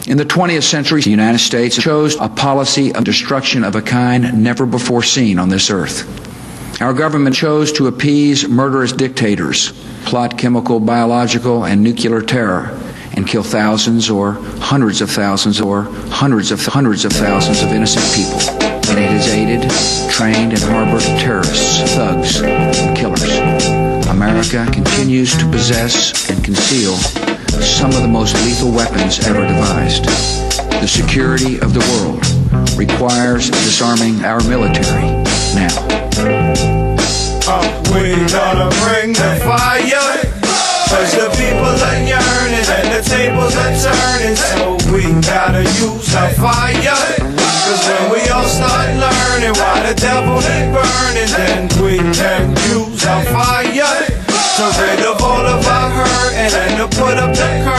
In the 20th century, the United States chose a policy of destruction of a kind never before seen on this earth. Our government chose to appease murderous dictators, plot chemical, biological, and nuclear terror, and kill thousands or hundreds of thousands or hundreds of thousands of innocent people. And it has aided, trained, and harbored terrorists, thugs, and killers. America continues to possess and conceal some of the most lethal weapons ever devised. The security of the world requires disarming our military now. We gotta bring the fire, 'cause the people are yearning and the tables are turning. So we gotta use our fire, 'cause when we all start learning why the devil is burning, then we can use our fire to rid of all of our hurt and then to put up the curtain.